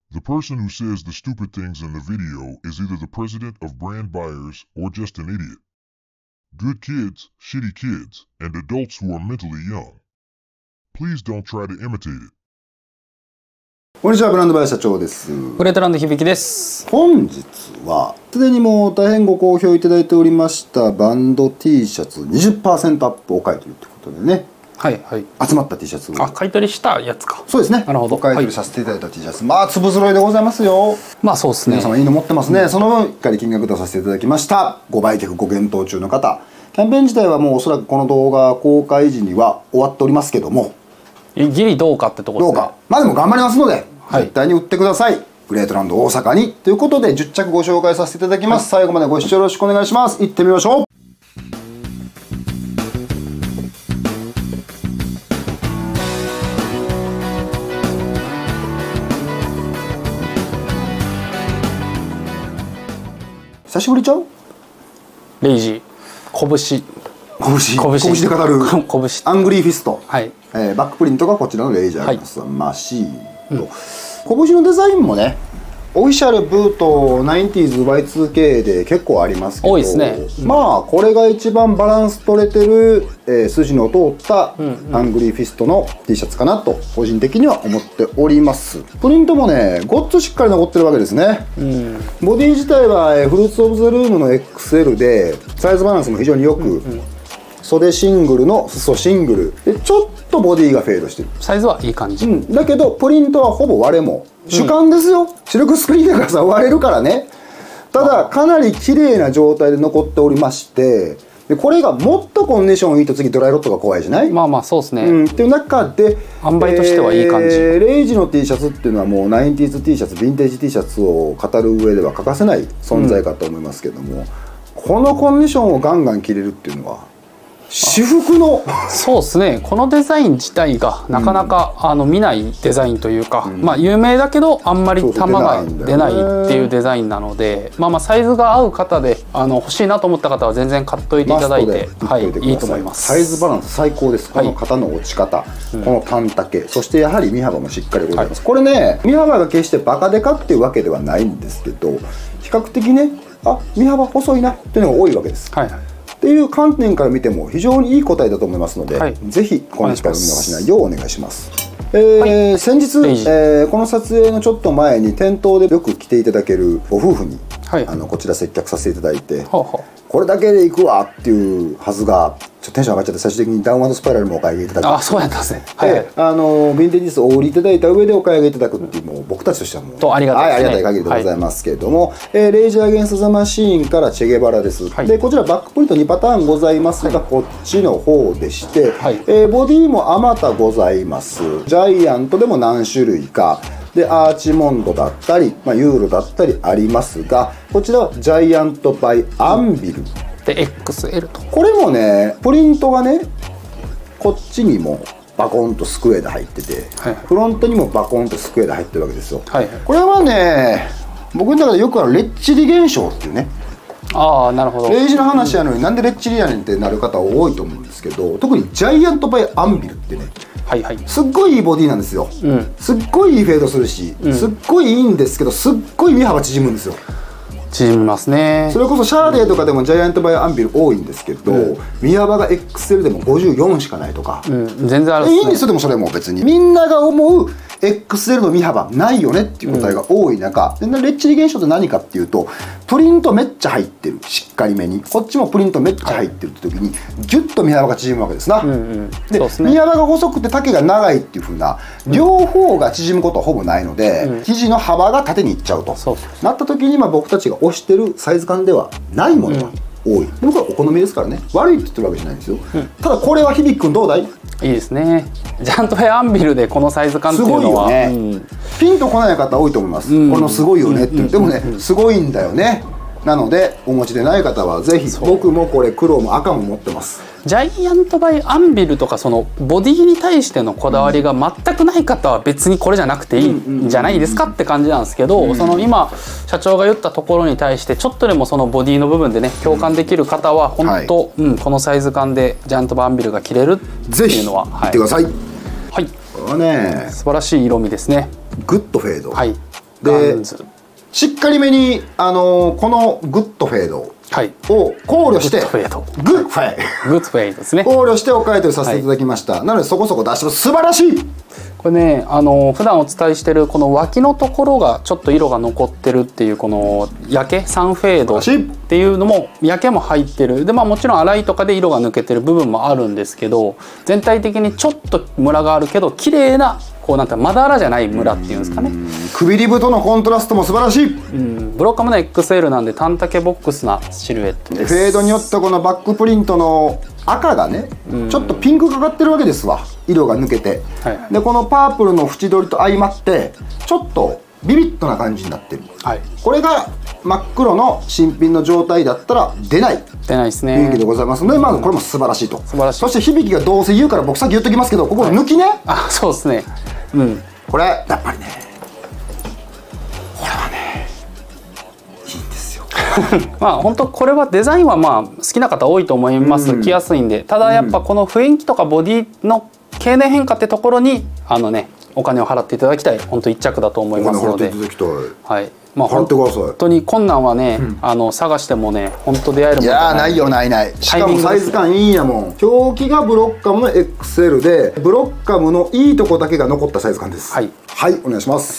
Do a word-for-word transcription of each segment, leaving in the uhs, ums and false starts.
The person who says the stupid things in the video is either the president of brand buyers or just an idiot. Good kids, shitty kids, and adults who are mentally young. Please don't try to imitate it. こんにちは、ブランドバイヤー社長です。 グレートランド響です。 本日はすでにもう大変ご好評いただいておりましたバンド T シャツ にじゅっパーセント アップお買い取りということでね、 はいはい、 集まった T シャツをあ買い取りしたやつか。 そうですね、 なるほど。 お買い取りさせていただいた T シャツ、はい、まあ粒揃いでございますよ。 まあそうですね、 皆様いいの持ってますね、うん、その分しっかり金額出させていただきました。ご売却ご検討中の方、キャンペーン自体はもうおそらくこの動画公開時には終わっておりますけども、 ギリどうかってとこですね。 どうか、まあでも頑張りますので、 はい、絶対に売ってください。グレートランド大阪にということでじゅっちゃくご紹介させていただきます。はい、最後までご視聴よろしくお願いします。行ってみましょう。久しぶりちゃう？ レイジー拳拳拳で語る拳アングリーフィスト、 はい、 えー、バックプリントがこちらのレイジーあります、はい、マシーンと、うん、拳のデザインもねオフィシャルブート ナインティーズワイツーケー で結構ありますけど、 多いですね、 うん、まあこれが一番バランス取れてる、えー、筋の通ったアングリーフィストの T シャツかなと個人的には思っております。プリントもねごっつしっかり残ってるわけですね、うん、ボディ自体は、えー、フルーツオブザルームの エックスエル でサイズバランスも非常によく、うんうん、袖シングルの裾シングルでちょっとボディがフェードしてる。 サイズはいい感じ、 うん、だけどプリントはほぼ割れも主観ですよ、うん、シルクスクリーンだからさ割れるからね。ただかなり綺麗な状態で残っておりまして、でこれがもっとコンディションいいと次ドライロットが怖いじゃない。 まあまあそうですね、 うん、っていう中で塩梅としてはいい感じ、 えー、レイジの T シャツっていうのはもう ナインティーズ T シャツヴィンテージ T シャツを語る上では欠かせない存在かと思いますけども、うん、このコンディションをガンガン着れるっていうのは私服のそうですね、このデザイン自体がなかなか、うん、あの見ないデザインというか、うん、まあ有名だけどあんまり球が出ないっていうデザインなので、まあまあサイズが合う方であの欲しいなと思った方は全然買っといていただいて、はい、いいと思います。 サイズバランス最高です。この肩の落ち方、はい、この短丈、そしてやはり身幅もしっかりございます、はい、これね身幅が決してバカデカっていうわけではないんですけど、比較的ねあ身幅細いなっていうのが多いわけです。はいはいっていう観点から見ても非常にいい答えだと思いますので、はい、ぜひこの機会を見逃しないようお願いします。えーはい、先日、えー、この撮影のちょっと前に店頭でよく来ていただけるご夫婦に、はい、あのこちら接客させていただいて、はあはあ、これだけでいくわっていうはずがちょっとテンション上がっちゃって最終的にダウンワードスパイラルもお買い上げいただく。 あ、そうやったんですね。 はい、あのヴィンテージスをお売りいただいた上でお買い上げいただくっていう、もう僕たちとしてはもうとありがたいですね、はい、ありがたい限りでございますけれども、はい、えー、レイジー・アゲンスト・ザ・マシーンからチェゲバラです、はい、でこちらバックプリントにパターンございますが、はい、こっちの方でして、はい、えー、ボディもあまたございます。ジャイアントでも何種類かでアーチモンドだったり、まあ、ユーロだったりありますが、こちらはジャイアントバイアンビルで エックスエル と、 これもねプリントがねこっちにもバコンとスクエアで入ってて、はい、フロントにもバコンとスクエアで入ってるわけですよ、はいはい、これはね僕の中でよくあるレッチリ現象っていうね、 ああなるほど、 レイジの話やのになんでレッチリやねんってなる方多いと思うんですけど、特にジャイアントバイアンビルってね、はいはい、すっごいいいボディなんですよ、うん、すっごいいいフェードするし、うん、すっごいいいんですけどすっごい身幅縮むんですよ。 縮みますね。 それこそシャーレーとかでもジャイアントバイアンビル多いんですけど、うん、身幅が エックスエル でもごじゅうよんしかないとか、 うん、全然あるっすね。 いいんですよ。でもそれも別にみんなが思う エックスエル の身幅ないよねっていう答えが多い中、うん、でレッチリ現象って何かっていうと、プリントめっちゃ入ってる、しっかりめにこっちもプリントめっちゃ入ってるって時にギュッと身幅が縮むわけですな、うんうん、で、ね、身幅が細くて丈が長いっていう風な両方が縮むことはほぼないので、うん、生地の幅が縦にいっちゃうとそうそうなった時に、まあ僕たちが推してるサイズ感ではないものが多い、うん、でもこれお好みですからね、悪いって言ってるわけじゃないんですよ、うん、ただこれは響くんどうだい？ いいですね。ジャイアントバイアンビルでこのサイズ感っていうのはすごいよね、うん、ピンとこない方多いと思います、うん、このすごいよねって言ってもね、すごいんだよね。なのでお持ちでない方はぜひ、僕もこれ黒も赤も持ってます。 ジャイアントバイアンビルとかそのボディに対してのこだわりが全くない方は別にこれじゃなくていいんじゃないですかって感じなんですけど、その今社長が言ったところに対してちょっとでもそのボディの部分でね共感できる方は本当、はい、うん、このサイズ感でジャイアントバイアンビルが着れるっていうのはぜひ行ってください。 はい、 これはね素晴らしい色味ですね。 グッドフェード、 はい、 でしっかりめに、あのー、このグッドフェードを考慮して、 グッドフェードグッドフェグッドフェードですね、 考慮してお買い取りさせていただきました、はい、なのでそこそこ出してます。素晴らしい。 これね、あの普段お伝えしてるこの脇のところがちょっと色が残ってるっていうこの焼けサンフェードっていうのも焼けも入ってるで、まあ、もちろん洗いとかで色が抜けてる部分もあるんですけど、全体的にちょっとムラがあるけど綺麗なこうなんかまだらじゃないムラっていうんですかね。 くびリブとのコントラストも素晴らしい。 うんブロッカムの エックスエル なんで短丈ボックスなシルエットです。 フェードによってこのバックプリントの赤がねちょっとピンクかかってるわけですわ、色が抜けて、はい、でこのパープルの縁取りと相まってちょっとビビッドな感じになってる、はい、これが真っ黒の新品の状態だったら出ない出ないですね雰囲気でございますので、まずこれも素晴らしいと。 素晴らしい。 そして響きがどうせ言うから僕さっき言っときますけど、ここ抜きね、はい、 あそうですね、うんこれやっぱりねこれはねいいんですよまあ本当これはデザインはまあ好きな方多いと思います、うん、着やすいんで。ただやっぱこの雰囲気とかボディの経年変化ってところにあのねお金を払っていただきたい本当一着だと思いますので、はいまあ本当に困難はね、うん、あの探してもね本当出会えるものいやないよないない。しかもサイズ感いいんやもん。表記がブロッカムの エックスエル でブロッカムのいいとこだけが残ったサイズ感です。はいはいお願いします。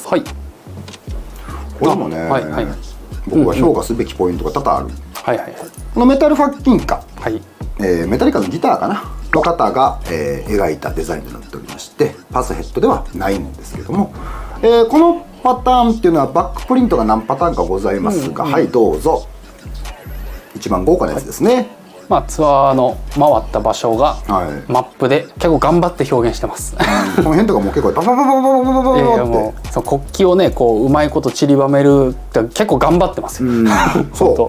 はいこれもね、はいはい、僕が評価すべきポイントが多々ある。はいはいはい。このメタルファッキンカ、はいえー、メタリカのギターかなの方が、えー、描いたデザインとなっておりまして、パスヘッドではないんですけども、えー、このパターンっていうのはバックプリントが何パターンかございますが、うんうん、はいどうぞ。一番豪華なやつですね。はい、 まあツアーの回った場所がマップで結構頑張って表現してます。 この辺とかも結構ババババババババババって、 その国旗をねこううまいこと散りばめるって結構頑張ってますよ。うん、 そう。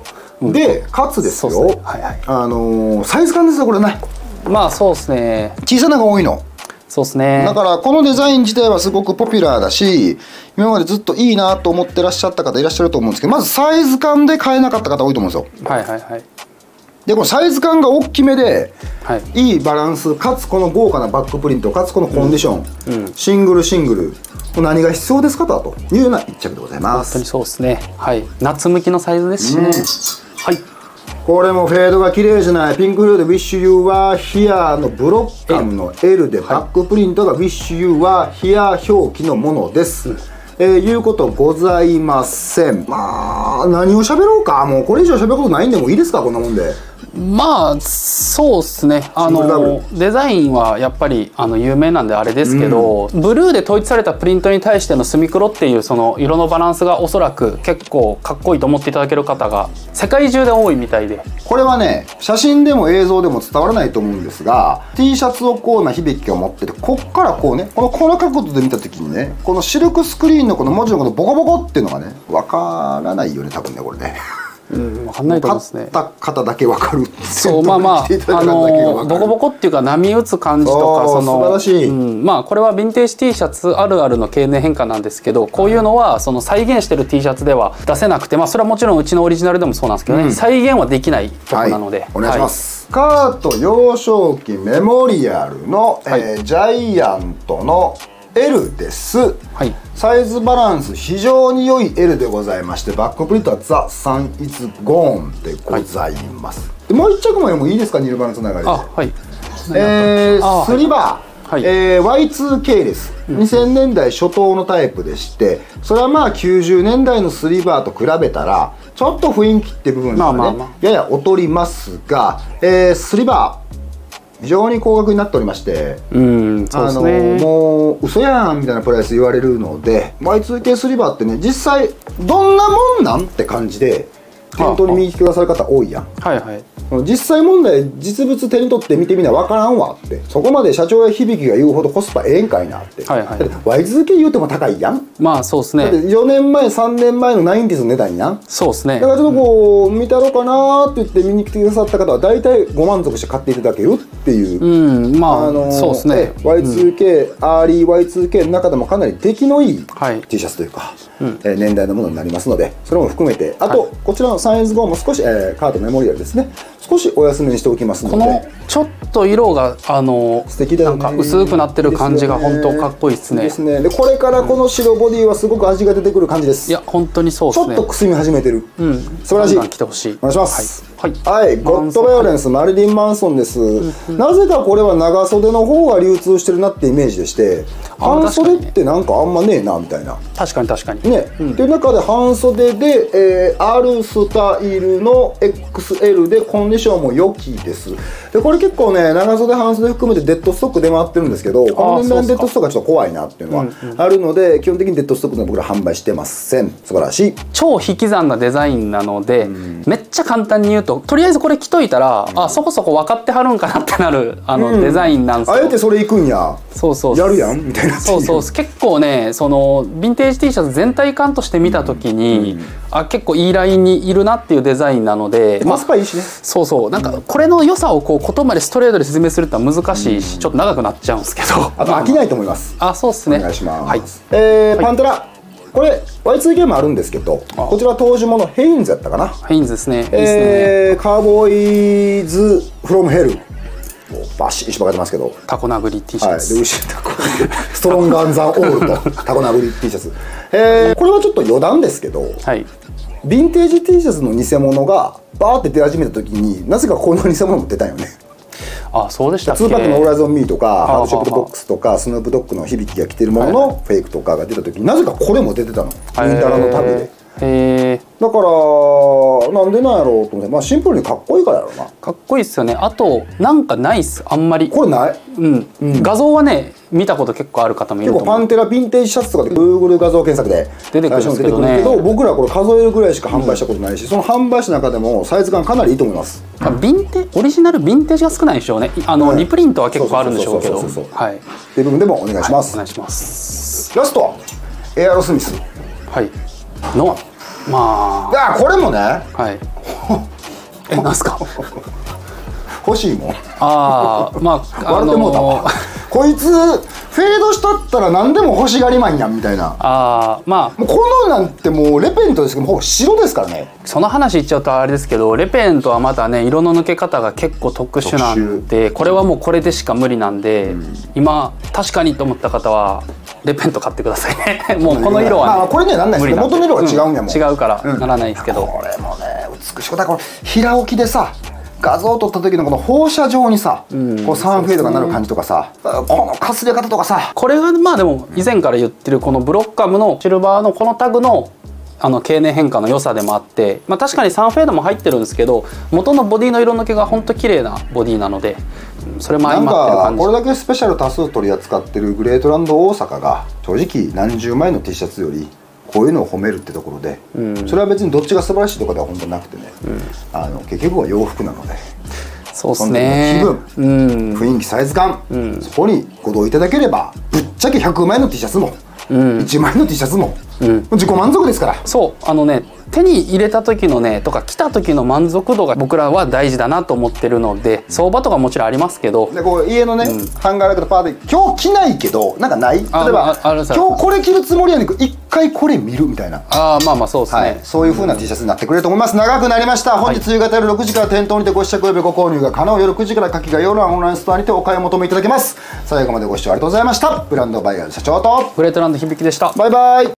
でかつですよ、ねはいはい、あのー、サイズ感ですよこれね。 まあそうですね。 小さなが多いの。 そうですね。 だからこのデザイン自体はすごくポピュラーだし、今までずっといいなと思ってらっしゃった方いらっしゃると思うんですけど、まずサイズ感で買えなかった方多いと思うんですよ。はいはいはい。でこのサイズ感が大きめで、はい、いいバランスかつこの豪華なバックプリントかつこのコンディション、うんうん、シングルシングル何が必要ですかというような一着でございます。 本当にそうですね。はい。夏向きのサイズですしね。うん、はい。 これもフェードが綺麗じゃない。ピンクフルード Wish You Were Here のブロッカムの エル でバックプリントが Wish You Were Here 表記のものです。うん、えー、いうことございません。まあ何を喋ろうか。もうこれ以上喋ることないんでもいいですかこんなもんで。 まあそうですね。あのデザインはやっぱりあの有名なんであれですけど、うん、ブルーで統一されたプリントに対しての墨黒っていうその色のバランスがおそらく結構かっこいいと思っていただける方が世界中で多いみたいで、 これはね写真でも映像でも伝わらないと思うんですが、 T シャツをこうな響きが持ってて、こっからこうねこのこの角度で見た時にねこのシルクスクリーンのこの文字のこのボコボコっていうのがね分からないよね多分ねこれね。 うん、分かんないと思いますね。 買った方だけ分かる。 そうまあまああのボコボコっていうか波打つ感じとかその素晴らしい、 うん、まあこれはヴィンテージ T シャツあるあるの経年変化なんですけど、こういうのはその再現してる T シャツでは出せなくて、まあそれはもちろんうちのオリジナルでもそうなんですけどね、うん、再現はできない曲なので、はい、 お願いします。はい、スカート幼少期メモリアルの、はいえー、ジャイアントのエル です、はい、サイズバランス非常に良い エル でございまして、バックプリントはザ・サン・イズ・ゴーンでございます、はい、でもう一着ももいいですか、ニルバナつながりで。あ、はい、えー、スリバー、はいえー、ワイツーケー です、うん、にせんねんだい初頭のタイプでして、それはまあきゅうじゅうねんだいのスリバーと比べたらちょっと雰囲気って部分がね、まあまあまあ、やや劣りますが、えー、スリバー非常に高額になっておりまして、うんそうですね、あのもう嘘やんみたいなプライス言われるので、 ワイツーケー スリバーってね実際どんなもんなんって感じで店頭に見に来てくださる方多いやん。はいはい。実際問題実物手に取って見てみな分からんわって、そこまで社長や響が言うほどコスパええんかいなって、はいはい、ワイツーケー 言うても高いやん。まあそうですね。だってよねんまえさんねんまえのナインティーズの値段やん。そうですね。だからちょっとこう、うん、見たろうかなって言って見に来てくださった方は大体ご満足して買っていただけるっていう、うんまあ、あのー、そうですね。ワイツーケー、うん、アーリー ワイツーケー の中でもかなり出来のいい T シャツというか、うん、えー、年代のものになりますので、それも含めてあと、はい、こちらのサイズごも少し、えー、カートメモリアルですね、 少しお休みにしておきますので、 このちょっと色があの素敵だよね、 なんか薄くなってる感じが本当かっこいいですね。 ですね。でこれからこの白ボディはすごく味が出てくる感じです。 いや本当にそうですね。 ちょっとくすみ始めてる、 うん、 素晴らしい。 来てほしい。 お願いします。 はい、 はい、ゴッドバイオレンス、マリリン・マンソンです、なぜかこれは長袖の方が流通してるなってイメージでして、半袖ってなんかあんまねえなみたいな。 確かに確かにね、うん、っていう中で半袖で、えー、R スタイルの エックスエル でコンディションも良きです。でこれ結構ね、長袖半袖含めてデッドストック出回ってるんですけど、この年代のデッドストックはちょっと怖いなっていうのはあるので、基本的にデッドストックの僕ら販売してません。素晴らしい。 超引き算なデザインなので、うん、めっちゃ簡単に言うと、とりあえずこれ着といたら、うん、あそこそこ分かってはるんかなってなるあの、うん、デザインなんですよ。 あえてそれいくんや。 そうそうやるやんみたいな。 そうそう結構ね、そのヴィンテージ T シャツ全体感として見た時に、うん、あ結構いいラインにいるなっていうデザインなので、 コスパいいしね。 そうそう、なんかこれの良さをこう言葉でストレートで説明するってのは難しいし、うん、ちょっと長くなっちゃうんですけど、 あと飽きないと思います。 あそうですね。 お願いします。 はい、 えー、パンテラ。これ ワイツーケー もあるんですけど、こちら当時ものヘインズやったかな。 ヘインズですね。いいですね。 えー、カーボーイズフロムヘル。バシッしばかってますけど。 タコ殴り T シャツ。 はい、で後ろタコストロンガンザオールとタコ殴り T シャツ。えー、これはちょっと余談ですけど、はい、ヴィンテージ T シャツの偽物がバーって出始めた時に、なぜかこの偽物も出たんよね。 あ、そうでしたっけ。 ツーパックのオーライズ・オン・ミーとかハードショップボックスとかスヌープドッグの響きが着てるもののフェイクとかが出た時に、なぜかこれも出てたの、ウィンタラのタグで。へだからなんでなんやろうと思って、まあシンプルにかっこいいからやろうな。 かっこいいっすよね。あとなんかないっす、あんまり。 これない、 うん、うん、画像はね見たこと結構ある方もいると思う。 結構パンテラヴィンテージシャツとかで Google 画像検索で出てくるんですけどね、 僕らこれ数えるぐらいしか販売したことないし、うん、その販売した中でもサイズ感かなりいいと思います。 ヴィンテオリジナルヴィンテージが少ないでしょうね。あの、はい、リプリントは結構あるんでしょうけど、はいっていう部分でもお願いします。 はい、お願いします。 ラストはエアロスミスはいのまああこれもね、 はいえなんすか欲しいもん。 ああまあ笑ってもうたわこいつフェードしたったら何でも欲しがりマンやんみたいな。あまあもうこのなんてもうレペントですけど、もう白ですからね。 その話言っちゃうとあれですけど、レペントはまたね色の抜け方が結構特殊なんで、これはもうこれでしか無理なんで、うん、今確かにと思った方はレペント買ってくださいねもうこの色は、ね、 まあこれにはなんないですけど、元の色が違うんやもん、 うん、違うからならないですけど、うん、 これもね美しく、だから平置きでさ画像を撮った時のこの放射状にさ、うん、こうサンフェードがなる感じとかさ、このかすれ方とかさ、 これがまあでも以前から言ってるこのブロッカムのシルバーのこのタグのあの経年変化の良さでもあって、まあ、確かにサンフェードも入ってるんですけど、元のボディの色抜けが本当綺麗なボディなので、それも相まってる感じ。 なんかこれだけスペシャル多数取り扱ってるグレートランド大阪が正直何十枚の T シャツよりこういうのを褒めるってところで、うん、それは別にどっちが素晴らしいとかでは本当なくてね、うん、あの結局は洋服なので。 そうですね、 気分、うん、雰囲気、サイズ感、うん、そこにご同意いただければぶっちゃけひゃくまいの T シャツも、うん、いちまいの T シャツも、うん、自己満足ですから。 そうあのね手に入れた時のねとか着た時の満足度が僕らは大事だなと思ってるので、相場とかもちろんありますけど、 でこう家のね、うん、ハンガーラックとパーで今日着ないけどなんかない、例えば今日これ着るつもりやねんけど一回これ見るみたいな、 あまあまあそうですね、はい、 そういう風な T シャツになってくれると思います。長くなりました。本日夕方夜ろくじから店頭にてご試着およびご購入が可能。夜くじから夏季が夜はオンラインストアにてお買い求めいただけます。最後までご視聴ありがとうございました。ブランドバイヤー社長とグレートランド響でした。 バイバイ。